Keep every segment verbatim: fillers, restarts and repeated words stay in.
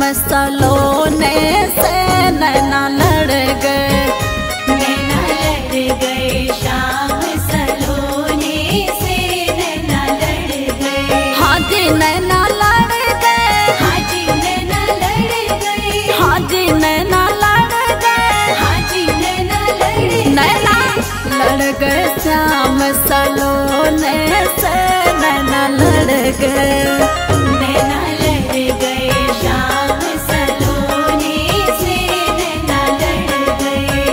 सलोने से नैना लड़ गए, नैना लड़ गए श्याम सलोने से नैना लड़ गए। हाँ जी नैना लड़ गए, हाँ जी नैना लड़ गए, हाँ जी नैना लड़ गए, हाँ जी नैना लड़ गए। नैना लड़ गए श्याम सलोने से नैना लड़ गए, नैना लड़ गए श्याम सलोने से नैना लड़ गए।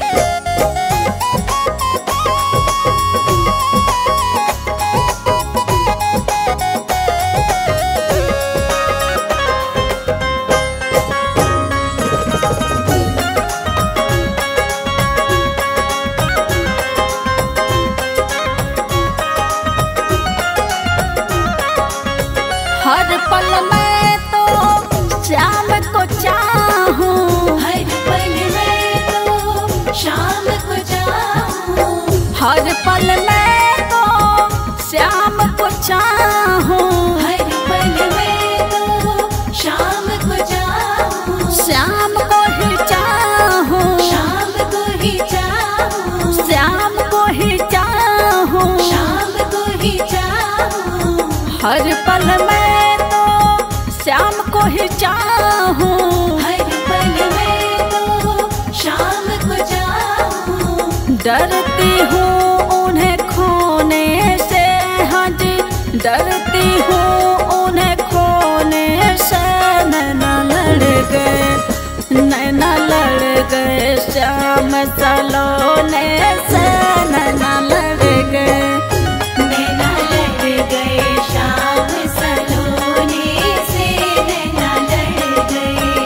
हर पल मैं तो श्याम को चाहूं, हर पल मैं तो शाम को चाहूं, हर पल मैं तो श्याम को चाहूं, हर पल मैं तो शाम को चाहूं, श्याम को ही चाहूं, शाम को ही चाहूं, श्याम को ही चाहूं, शाम को ही चाहूं। हर पल मैं तो श्याम को ही चाहूं, हर पल मैं तो शाम को चाहूं, डरती हूँ उन्हें खोने से, हाँ जी डरती हूँ उन्हें खोने से, नैना लड़ गए, नैना लड़ गए श्याम सलोने से नैना लड़ गए, नैना लड़ गए श्याम सलोने से नैना लड़ गए।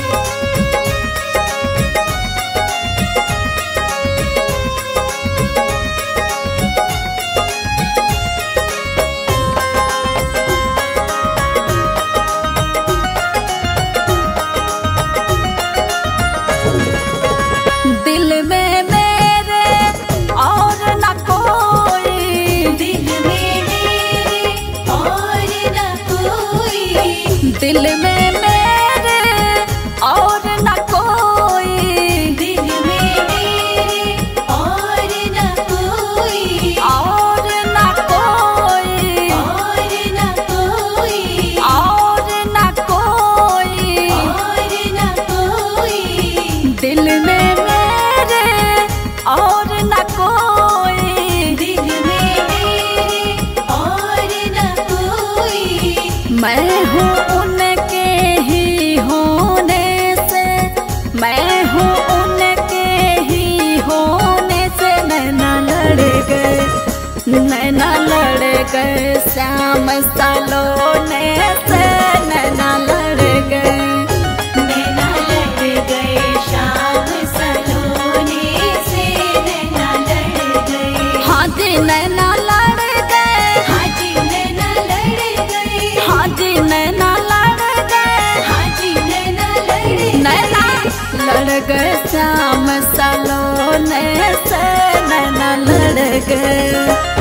दिल में मेरे और न कोई, दिल में मेरे और न कोई, दिल में मेरे और न कोई, दिल में मेरे और न कोई, और न कोई, और न कोई, और न कोई, और न कोई, दिल में मेरे और न कोई, दिल में मेरे और न कोई। मैं हूँ उनके ही होने से, मैं हूँ उनके ही होने से, नैना लड़ गए, नैना लड़ गए श्याम सलोने से नैना लड़ गए, नैना लड़ गए श्याम सलोने से नैना लड़ गए। हाँ जी नैना लड़ गए, हाँ जी नैना लड़ गए, हाँ जी नैना लड़ गए, हाँ जी नैना लड़ गए। नैना लड़ गए श्याम सलोने से नैना लड़ गए।